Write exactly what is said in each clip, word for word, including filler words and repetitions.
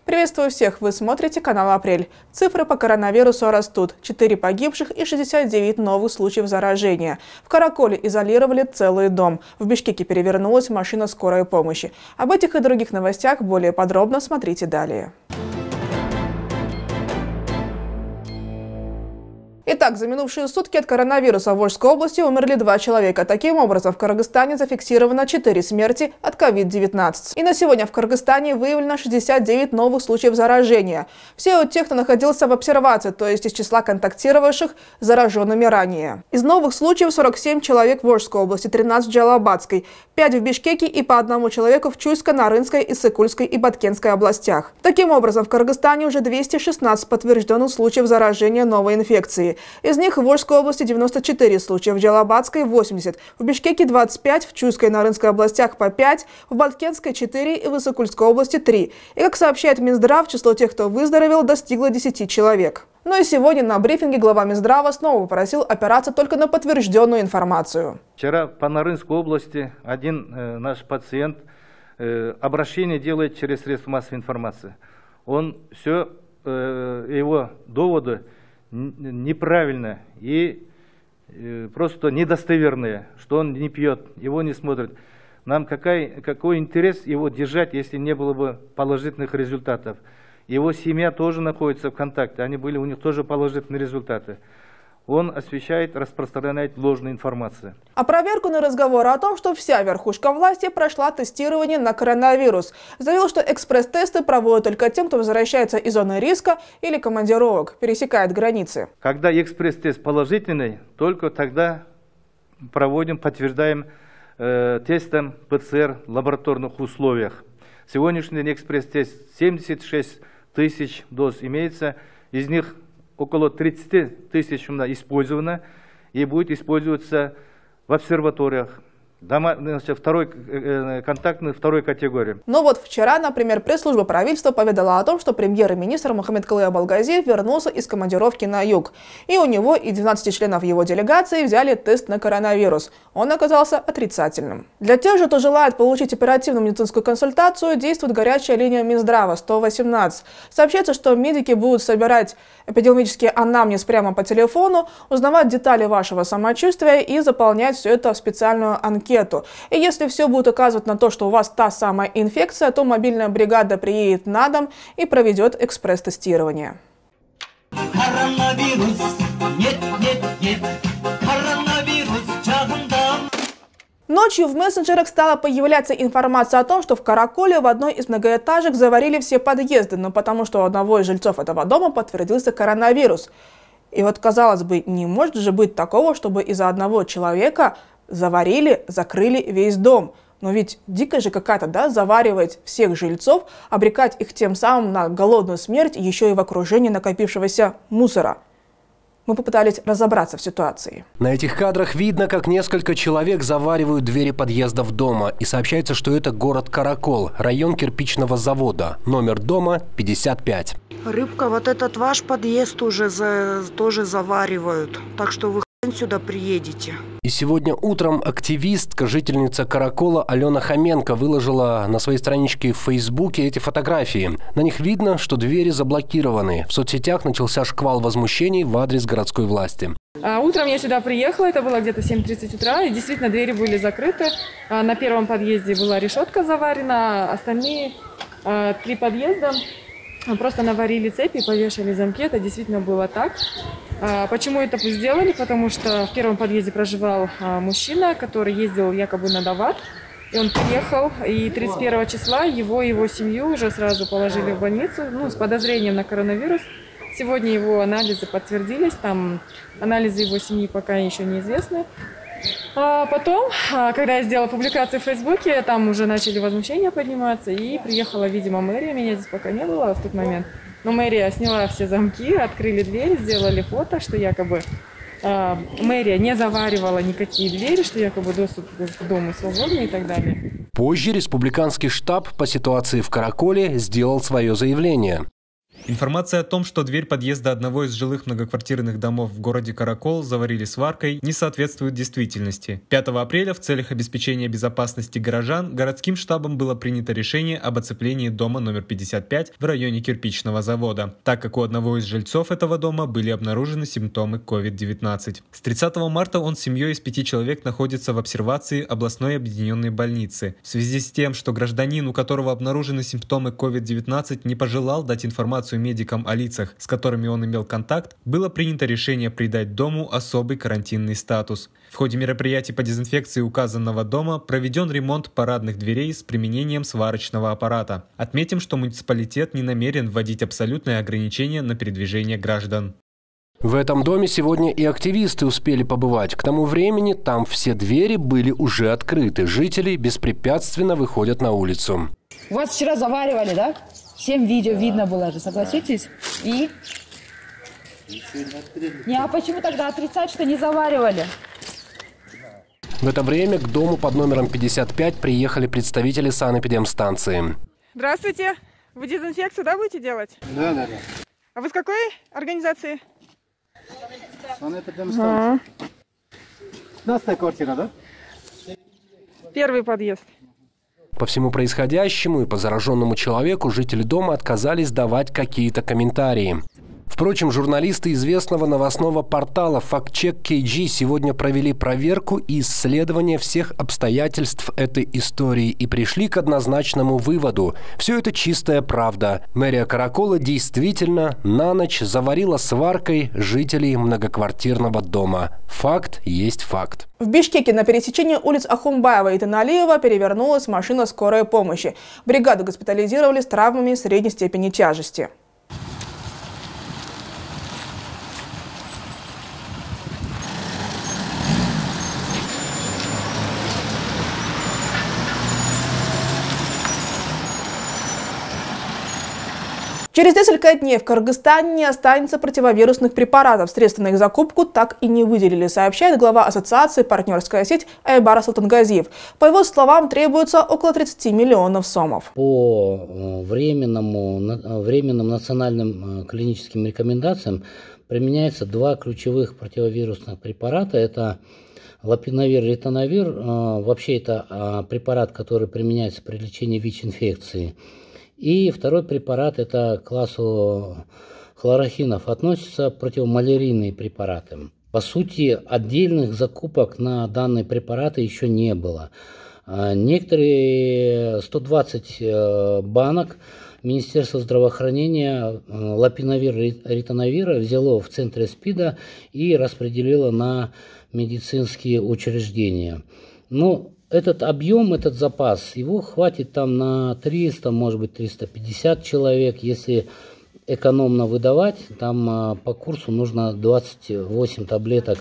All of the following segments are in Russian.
Приветствую всех! Вы смотрите канал «Апрель». Цифры по коронавирусу растут. четыре погибших и шестьдесят девять новых случаев заражения. В Караколе изолировали целый дом. В Бишкеке перевернулась машина скорой помощи. Об этих и других новостях более подробно смотрите далее. Итак, за минувшие сутки от коронавируса в Волжской области умерли два человека. Таким образом, в Кыргызстане зафиксировано четыре смерти от ковид девятнадцать. И на сегодня в Кыргызстане выявлено шестьдесят девять новых случаев заражения. Все от тех, кто находился в обсервации, то есть из числа контактировавших с зараженными ранее. Из новых случаев сорок семь человек в Волжской области, тринадцать в Джалабадской, пять в Бишкеке и по одному человеку в Чуйской, Нарынской, Иссыкульской и Баткенской областях. Таким образом, в Кыргызстане уже двести шестнадцать подтвержденных случаев заражения новой инфекцией. Из них в Волжской области девяносто четыре случая, в Джалабадской восемьдесят, в Бишкеке двадцать пять, в Чуйской и Нарынской областях по пять, в Баткенской четыре и в Иссыкульской области три. И, как сообщает Минздрав, число тех, кто выздоровел, достигло десяти человек. Ну и сегодня на брифинге глава Минздрава снова попросил опираться только на подтвержденную информацию. Вчера по Нарынской области один э, наш пациент э, обращение делает через средства массовой информации. Он все, э, его доводы неправильно и э, просто недостоверные, что он не пьет, его не смотрит. Нам какой, какой интерес его держать, если не было бы положительных результатов? Его семья тоже находится в контакте, они были, у них тоже положительные результаты. Он освещает, распространяет ложную информацию. Опровергнутый разговор о том, что вся верхушка власти прошла тестирование на коронавирус. Заявил, что экспресс-тесты проводят только тем, кто возвращается из зоны риска или командировок, пересекает границы. Когда экспресс-тест положительный, только тогда проводим, подтверждаем э, тестом ПЦР в лабораторных условиях. Сегодняшний день экспресс-тест семьдесят шесть тысяч доз имеется, из них около тридцати тысяч использовано и будет использоваться в обсерваториях. Дома, значит, второй, э, контактной второй категории. Но вот вчера, например, пресс-служба правительства поведала о том, что премьер-министр Мухаммедкалый Абалгазиев вернулся из командировки на юг. И у него и двенадцати членов его делегации взяли тест на коронавирус. Он оказался отрицательным. Для тех же, кто желает получить оперативную медицинскую консультацию, действует горячая линия Минздрава сто восемнадцать. Сообщается, что медики будут собирать эпидемиологический анамнез прямо по телефону, узнавать детали вашего самочувствия и заполнять все это в специальную анкету. И если все будет указывать на то, что у вас та самая инфекция, то мобильная бригада приедет на дом и проведет экспресс-тестирование. Коронавирус, нет, нет, нет. Коронавирус, ночью в мессенджерах стала появляться информация о том, что в Караколе в одной из многоэтажек заварили все подъезды, но потому что у одного из жильцов этого дома подтвердился коронавирус. И вот, казалось бы, не может же быть такого, чтобы из-за одного человека заварили, закрыли весь дом. Но ведь дикая же какая-то, да, заваривать всех жильцов, обрекать их тем самым на голодную смерть, еще и в окружении накопившегося мусора. Мы попытались разобраться в ситуации. На этих кадрах видно, как несколько человек заваривают двери подъездов дома. И сообщается, что это город Каракол, район кирпичного завода. Номер дома пятьдесят пять. Рыбка, вот этот ваш подъезд уже за, тоже заваривают. Так что вы сюда приедете. И сегодня утром активистка, жительница Каракола Алена Хоменко выложила на своей страничке в Фейсбуке эти фотографии. На них видно, что двери заблокированы. В соцсетях начался шквал возмущений в адрес городской власти. А, утром я сюда приехала, это было где-то семь тридцать утра, и действительно двери были закрыты. А, на первом подъезде была решетка заварена, остальные а, три подъезда просто наварили цепи и повешали замки. Это действительно было так. Почему это сделали? Потому что в первом подъезде проживал мужчина, который ездил якобы на Дават. И он приехал, и тридцать первого числа его и его семью уже сразу положили в больницу, ну, с подозрением на коронавирус. Сегодня его анализы подтвердились, там анализы его семьи пока еще неизвестны. А потом, когда я сделала публикацию в Фейсбуке, там уже начали возмущения подниматься, и приехала, видимо, мэрия, меня здесь пока не было в тот момент. Но мэрия сняла все замки, открыли двери, сделали фото, что якобы э, мэрия не заваривала никакие двери, что якобы доступ к дому свободный и так далее. Позже республиканский штаб по ситуации в Караколе сделал свое заявление. Информация о том, что дверь подъезда одного из жилых многоквартирных домов в городе Каракол заварили сваркой, не соответствует действительности. пятого апреля в целях обеспечения безопасности горожан городским штабом было принято решение об оцеплении дома номер пятьдесят пять в районе кирпичного завода, так как у одного из жильцов этого дома были обнаружены симптомы ковид девятнадцать. С тридцатого марта он с семьей из пяти человек находится в обсервации областной объединенной больницы. В связи с тем, что гражданин, у которого обнаружены симптомы ковид девятнадцать, не пожелал дать информацию медикам о лицах, с которыми он имел контакт, было принято решение придать дому особый карантинный статус. В ходе мероприятий по дезинфекции указанного дома проведен ремонт парадных дверей с применением сварочного аппарата. Отметим, что муниципалитет не намерен вводить абсолютные ограничения на передвижение граждан. В этом доме сегодня и активисты успели побывать. К тому времени там все двери были уже открыты. Жители беспрепятственно выходят на улицу. Вас вчера заваривали, да? Всем видео видно было же, согласитесь? И? Не, а почему тогда отрицать, что не заваривали? В это время к дому под номером пятьдесят пять приехали представители санэпидемстанции. Здравствуйте. Вы дезинфекцию, да, будете делать? Да, да, да. А вы с какой организации? Санэпидемстанция. пятнадцатая квартира, да? Первый подъезд. По всему происходящему и по зараженному человеку жители дома отказались давать какие-то комментарии. Впрочем, журналисты известного новостного портала «Фактчек кей джи» сегодня провели проверку и исследование всех обстоятельств этой истории и пришли к однозначному выводу. Все это чистая правда. Мэрия Каракола действительно на ночь заварила сваркой жителей многоквартирного дома. Факт есть факт. В Бишкеке на пересечении улиц Ахумбаева и Таналиева перевернулась машина скорой помощи. Бригаду госпитализировали с травмами средней степени тяжести. Через несколько дней в Кыргызстане не останется противовирусных препаратов. Средства на их закупку так и не выделили, сообщает глава ассоциации «Партнерская сеть» Айбар Султангазиев. По его словам, требуется около тридцати миллионов сомов. По временному, временным национальным клиническим рекомендациям применяется два ключевых противовирусных препарата. Это лапинавир, ритонавир. Вообще это препарат, который применяется при лечении ВИЧ-инфекции. И второй препарат, это к классу хлорохинов, относятся противомалярийные препараты. По сути, отдельных закупок на данные препараты еще не было. Некоторые сто двадцать банок Министерство здравоохранения лапинавир, ритонавира взяло в центре СПИДа и распределило на медицинские учреждения. Но этот объем, этот запас, его хватит там на триста, может быть триста пятьдесят человек. Если экономно выдавать, там по курсу нужно двадцать восемь таблеток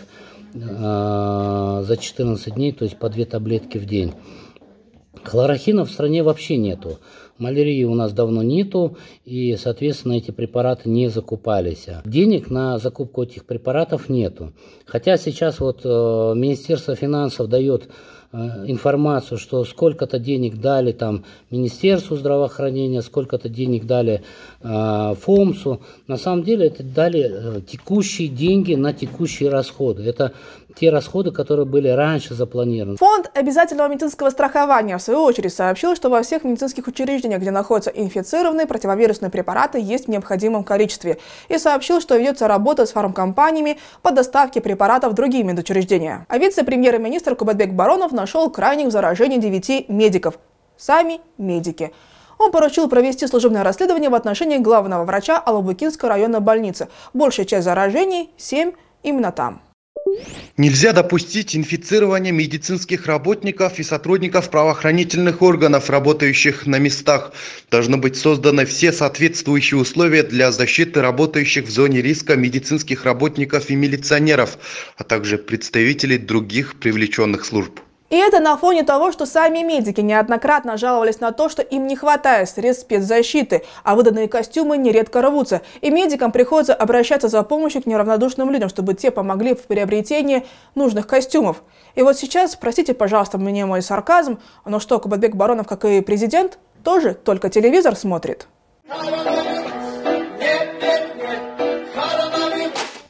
э, за четырнадцать дней, то есть по две таблетки в день. Хлорохина в стране вообще нету. Малярии у нас давно нету, и, соответственно, эти препараты не закупались. Денег на закупку этих препаратов нету. Хотя сейчас вот э, Министерство финансов дает информацию, что сколько-то денег дали там Министерству здравоохранения, сколько-то денег дали э, ФОМСу. На самом деле это дали э, текущие деньги на текущие расходы. Это те расходы, которые были раньше запланированы. Фонд обязательного медицинского страхования в свою очередь сообщил, что во всех медицинских учреждениях, где находятся инфицированные противовирусные препараты, есть в необходимом количестве. И сообщил, что ведется работа с фармкомпаниями по доставке препаратов в другие медучреждения. А вице-премьер-министр Кубатбек Баронов нашел крайних в заражении девяти медиков. Сами медики. Он поручил провести служебное расследование в отношении главного врача Алабыкинской районной больницы. Большая часть заражений, семь, именно там. Нельзя допустить инфицирования медицинских работников и сотрудников правоохранительных органов, работающих на местах. Должны быть созданы все соответствующие условия для защиты работающих в зоне риска медицинских работников и милиционеров, а также представителей других привлеченных служб. И это на фоне того, что сами медики неоднократно жаловались на то, что им не хватает средств спецзащиты, а выданные костюмы нередко рвутся. И медикам приходится обращаться за помощью к неравнодушным людям, чтобы те помогли в приобретении нужных костюмов. И вот сейчас, простите, пожалуйста, мне мой сарказм, но что, Кубатбек Баронов, как и президент, тоже только телевизор смотрит? Нет!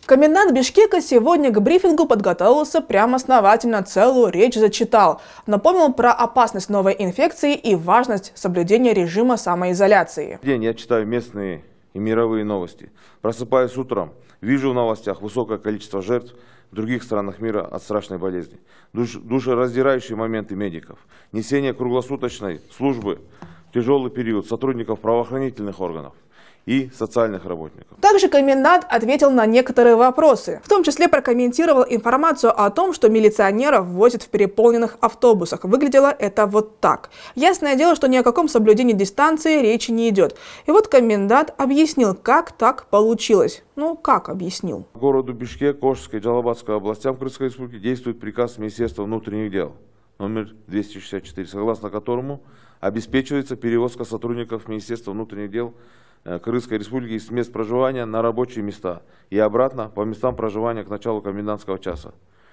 Комендант Бишкека сегодня к брифингу подготовился прямо основательно, целую речь зачитал. Напомнил про опасность новой инфекции и важность соблюдения режима самоизоляции. День я читаю местные и мировые новости. Просыпаюсь утром, вижу в новостях высокое количество жертв в других странах мира от страшной болезни. Душ, душераздирающие моменты медиков, несение круглосуточной службы в тяжелый период сотрудников правоохранительных органов и социальных работников. Также комендант ответил на некоторые вопросы. В том числе прокомментировал информацию о том, что милиционеров возят в переполненных автобусах. Выглядело это вот так. Ясное дело, что ни о каком соблюдении дистанции речи не идет. И вот комендант объяснил, как так получилось. Ну, как объяснил? В городу Бишкек, Ошской и Джалабадской областям Кыргызской республики действует приказ Министерства внутренних дел номер двести шестьдесят четыре, согласно которому обеспечивается перевозка сотрудников Министерства внутренних дел Кыргызской республики из мест проживания на рабочие места и обратно по местам проживания к началу комендантского часа.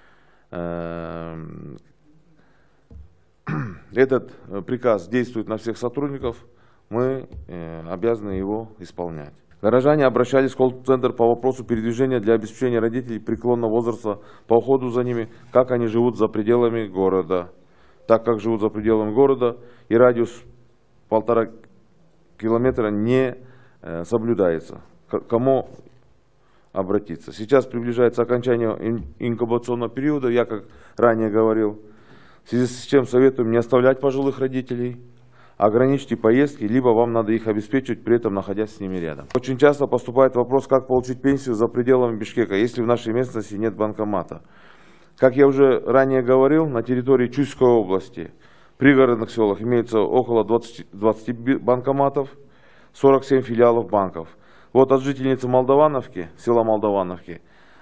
Этот приказ действует на всех сотрудников, мы обязаны его исполнять. Горожане обращались в колл-центр по вопросу передвижения для обеспечения родителей преклонного возраста по уходу за ними, как они живут за пределами города. Так как живут за пределами города и радиус полтора километра не соблюдается. К кому обратиться? Сейчас приближается окончание инкубационного периода, я, как ранее говорил, в связи с чем советуем не оставлять пожилых родителей, ограничьте поездки, либо вам надо их обеспечивать, при этом находясь с ними рядом. Очень часто поступает вопрос, как получить пенсию за пределами Бишкека, если в нашей местности нет банкомата. Как я уже ранее говорил, на территории Чуйской области, в пригородных селах имеется около двадцати, двадцати банкоматов, сорок семь филиалов банков. Вот от жительницы Молдавановки, села Молдавановки,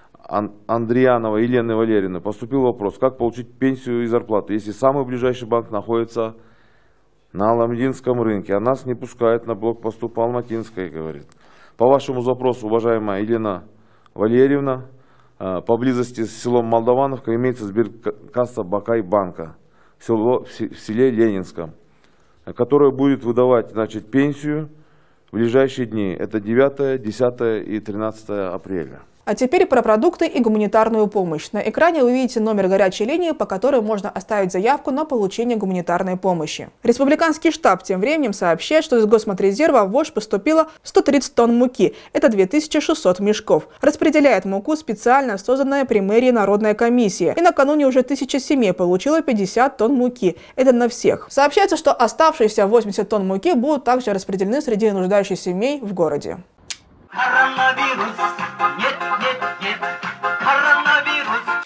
Андриянова Елены Валерьевны поступил вопрос, как получить пенсию и зарплату, если самый ближайший банк находится на Аламединском рынке, а нас не пускают на блокпосту по Алматинской, говорит. По вашему запросу, уважаемая Елена Валерьевна, поблизости с селом Молдавановка имеется сберкасса Бакай банка в, село, в селе Ленинском, которая будет выдавать, значит, пенсию в ближайшие дни. Это девятое, десятое и тринадцатое апреля. А теперь про продукты и гуманитарную помощь. На экране вы видите номер горячей линии, по которой можно оставить заявку на получение гуманитарной помощи. Республиканский штаб тем временем сообщает, что из Госмотрезерва в ВОЖ поступило сто тридцать тонн муки. Это две тысячи шестьсот мешков. Распределяет муку специально созданная при мэрии Народная комиссия. И накануне уже тысяча семей получила пятьдесят тонн муки. Это на всех. Сообщается, что оставшиеся восемьдесят тонн муки будут также распределены среди нуждающихся семей в городе. Коронавирус, нет, нет, нет, коронавирус.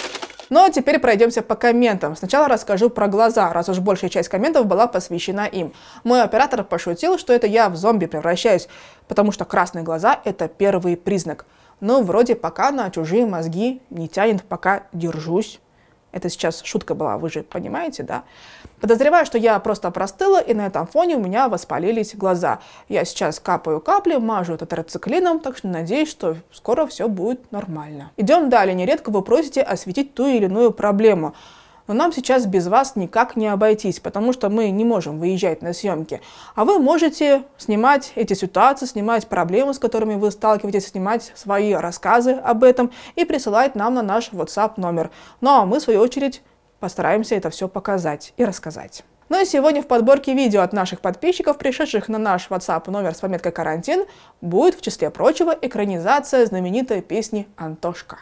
Ну а теперь пройдемся по комментам. Сначала расскажу про глаза, раз уж большая часть комментов была посвящена им. Мой оператор пошутил, что это я в зомби превращаюсь, потому что красные глаза – это первый признак. Но вроде пока на чужие мозги не тянет, пока держусь. Это сейчас шутка была, вы же понимаете, да? Подозреваю, что я просто простыла, и на этом фоне у меня воспалились глаза. Я сейчас капаю капли, мажу тетрациклином, так что надеюсь, что скоро все будет нормально. Идем далее. Нередко вы просите осветить ту или иную проблему. Но нам сейчас без вас никак не обойтись, потому что мы не можем выезжать на съемки. А вы можете снимать эти ситуации, снимать проблемы, с которыми вы сталкиваетесь, снимать свои рассказы об этом и присылать нам на наш WhatsApp номер. Ну а мы, в свою очередь, постараемся это все показать и рассказать. Ну и сегодня в подборке видео от наших подписчиков, пришедших на наш WhatsApp номер с пометкой «Карантин», будет, в числе прочего, экранизация знаменитой песни «Антошка».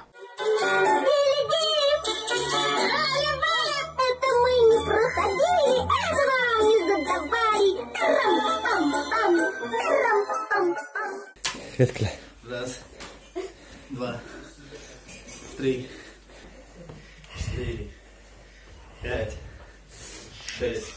Веткля. Раз, два, три, четыре, пять, шесть.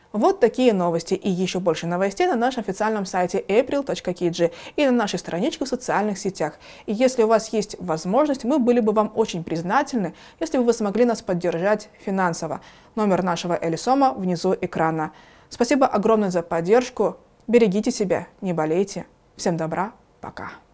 Вот такие новости и еще больше новостей на нашем официальном сайте эйприл точка киджи и на нашей страничке в социальных сетях. И если у вас есть возможность, мы были бы вам очень признательны, если бы вы смогли нас поддержать финансово. Номер нашего Элисома внизу экрана. Спасибо огромное за поддержку. Берегите себя, не болейте. Всем добра, пока.